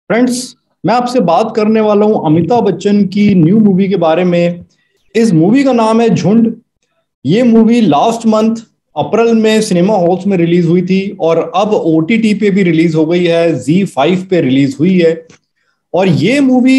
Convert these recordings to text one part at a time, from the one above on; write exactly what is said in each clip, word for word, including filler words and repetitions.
Friends, मैं आपसे बात करने वाला हूं अमिताभ बच्चन की न्यू मूवी के बारे में। इस मूवी का नाम है झुंड। ये मूवी लास्ट मंथ अप्रैल में सिनेमा हॉल्स में रिलीज हुई थी और अब ओटीटी पे भी रिलीज हो गई है, जी फाइव पे रिलीज हुई है। और ये मूवी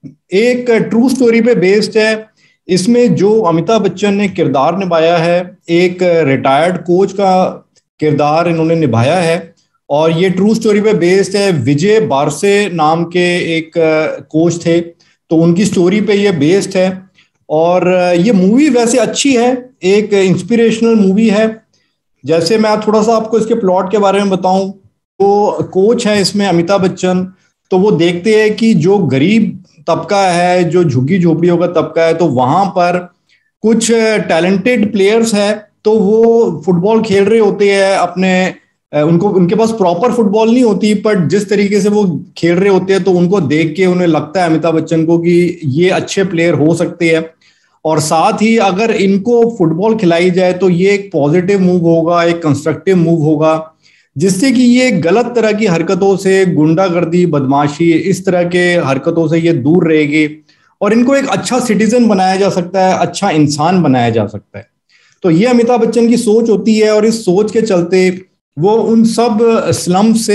एक ट्रू स्टोरी पे बेस्ड है। इसमें जो अमिताभ बच्चन ने किरदार निभाया है, एक रिटायर्ड कोच का किरदार इन्होंने निभाया है। और ये ट्रू स्टोरी पे बेस्ड है। विजय बारसे नाम के एक कोच थे, तो उनकी स्टोरी पे ये बेस्ड है। और ये मूवी वैसे अच्छी है, एक इंस्पिरेशनल मूवी है। जैसे मैं थोड़ा सा आपको इसके प्लॉट के बारे में बताऊं, तो कोच है इसमें अमिताभ बच्चन। तो वो देखते हैं कि जो गरीब तबका है, जो झुग्गी झोपड़ियों का तबका है, तो वहां पर कुछ टैलेंटेड प्लेयर्स है। तो वो फुटबॉल खेल रहे होते हैं अपने, उनको उनके पास प्रॉपर फुटबॉल नहीं होती, पर जिस तरीके से वो खेल रहे होते हैं तो उनको देख के उन्हें लगता है अमिताभ बच्चन को कि ये अच्छे प्लेयर हो सकते हैं। और साथ ही अगर इनको फुटबॉल खिलाई जाए तो ये एक पॉजिटिव मूव होगा, एक कंस्ट्रक्टिव मूव होगा, जिससे कि ये गलत तरह की हरकतों से, गुंडागर्दी, बदमाशी, इस तरह के हरकतों से ये दूर रहेगी और इनको एक अच्छा सिटीजन बनाया जा सकता है, अच्छा इंसान बनाया जा सकता है। तो ये अमिताभ बच्चन की सोच होती है और इस सोच के चलते वो उन सब स्लम से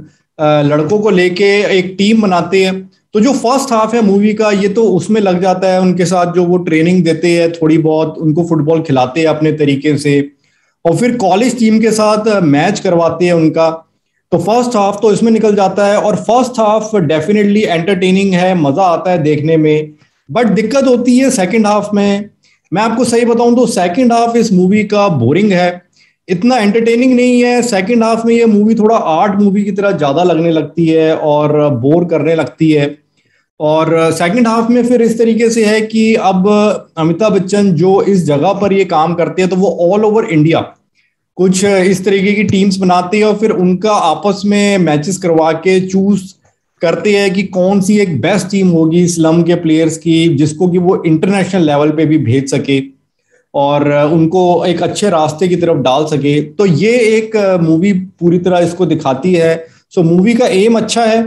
लड़कों को लेके एक टीम बनाते हैं। तो जो फर्स्ट हाफ है मूवी का, ये तो उसमें लग जाता है उनके साथ, जो वो ट्रेनिंग देते हैं, थोड़ी बहुत उनको फुटबॉल खिलाते हैं अपने तरीके से, और फिर कॉलेज टीम के साथ मैच करवाते हैं उनका। तो फर्स्ट हाफ तो इसमें निकल जाता है और फर्स्ट हाफ डेफिनेटली एंटरटेनिंग है, मजा आता है देखने में। बट दिक्कत होती है सेकंड हाफ में। मैं आपको सही बताऊं तो सेकंड हाफ इस मूवी का बोरिंग है, इतना एंटरटेनिंग नहीं है। सेकंड हाफ में ये मूवी थोड़ा आर्ट मूवी की तरह ज्यादा लगने लगती है और बोर करने लगती है। और सेकंड हाफ में फिर इस तरीके से है कि अब अमिताभ बच्चन जो इस जगह पर ये काम करते हैं, तो वो ऑल ओवर इंडिया कुछ इस तरीके की टीम्स बनाते हैं और फिर उनका आपस में मैचेस करवा के चूज करते हैं कि कौन सी एक बेस्ट टीम होगी स्लम के प्लेयर्स की, जिसको कि वो इंटरनेशनल लेवल पे भी भेज सके और उनको एक अच्छे रास्ते की तरफ डाल सके। तो ये एक मूवी पूरी तरह इसको दिखाती है। सो मूवी का एम अच्छा है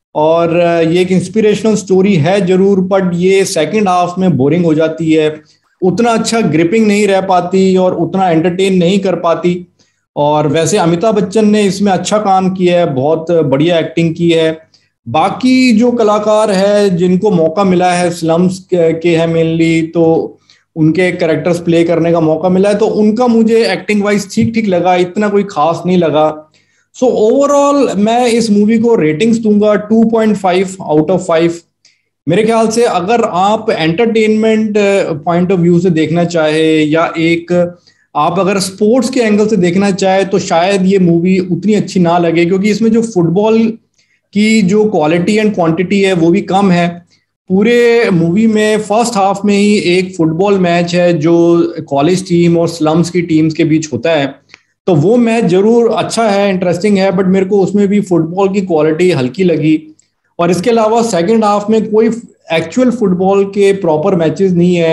और ये एक इंस्पिरेशनल स्टोरी है जरूर, बट ये सेकंड हाफ में बोरिंग हो जाती है, उतना अच्छा ग्रिपिंग नहीं रह पाती और उतना एंटरटेन नहीं कर पाती। और वैसे अमिताभ बच्चन ने इसमें अच्छा काम किया है, बहुत बढ़िया एक्टिंग की है। बाकी जो कलाकार है जिनको मौका मिला है, स्लम्स के हैं मेनली, तो उनके कैरेक्टर्स प्ले करने का मौका मिला है, तो उनका मुझे एक्टिंग वाइज ठीक ठीक लगा, इतना कोई खास नहीं लगा। सो ओवरऑल मैं इस मूवी को रेटिंग्स दूंगा two point five out of five. मेरे ख्याल से अगर आप एंटरटेनमेंट पॉइंट ऑफ व्यू से देखना चाहे या एक आप अगर स्पोर्ट्स के एंगल से देखना चाहे, तो शायद ये मूवी उतनी अच्छी ना लगे, क्योंकि इसमें जो फुटबॉल की जो क्वालिटी एंड क्वांटिटी है वो भी कम है। पूरे मूवी में फर्स्ट हाफ में ही एक फुटबॉल मैच है जो कॉलेज टीम और स्लम्स की टीम्स के बीच होता है, तो वो मैच जरूर अच्छा है, इंटरेस्टिंग है, बट मेरे को उसमें भी फुटबॉल की क्वालिटी हल्की लगी। और इसके अलावा सेकंड हाफ में कोई एक्चुअल फुटबॉल के प्रॉपर मैचेस नहीं है,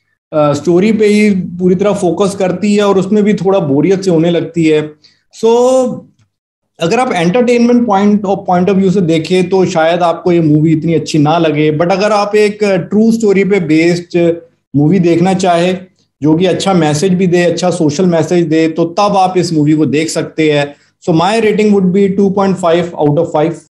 स्टोरी पे ही पूरी तरह फोकस करती है और उसमें भी थोड़ा बोरियत से होने लगती है। सो so, अगर आप entertainment point of point of view से देखें तो शायद आपको ये मूवी इतनी अच्छी ना लगे, बट अगर आप एक ट्रू स्टोरी पे बेस्ड मूवी देखना चाहे जो कि अच्छा मैसेज भी दे, अच्छा सोशल मैसेज दे, तो तब आप इस मूवी को देख सकते हैं। So my rating would be two point five out of five.